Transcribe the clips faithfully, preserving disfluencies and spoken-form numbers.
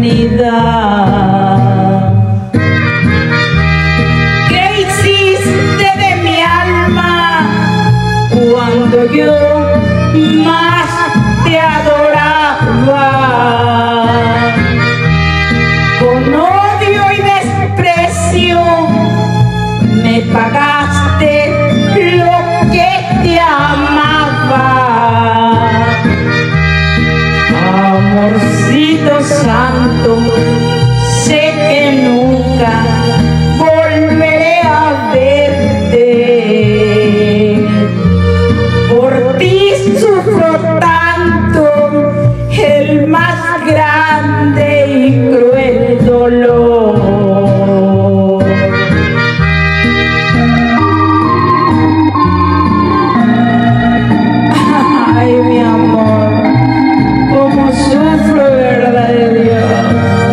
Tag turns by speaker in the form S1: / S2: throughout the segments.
S1: eternidad. ¿Qué hiciste de mi alma cuando yo más te adoraba? Con odio y desprecio me pagaste lo que te amaba. Amorcito santo, sé que nunca volveré a verte. Por ti sufro tanto el más grande y cruel dolor. Ay, mi amor, cómo sufro, verdad de Dios.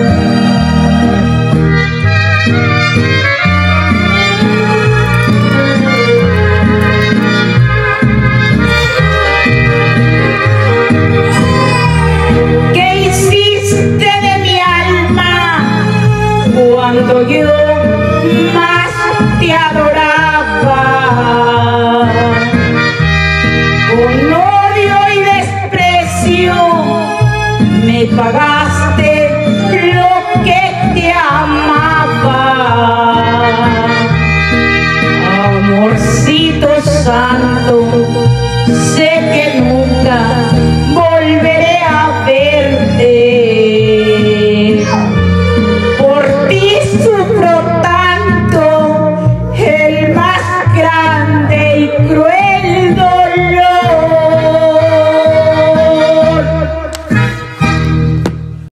S1: ¿Qué hiciste de mi alma cuando yo más te adoraba? Con odio y desprecio me pagaste lo que te amaba. Amorcito santo, sé que nunca volveré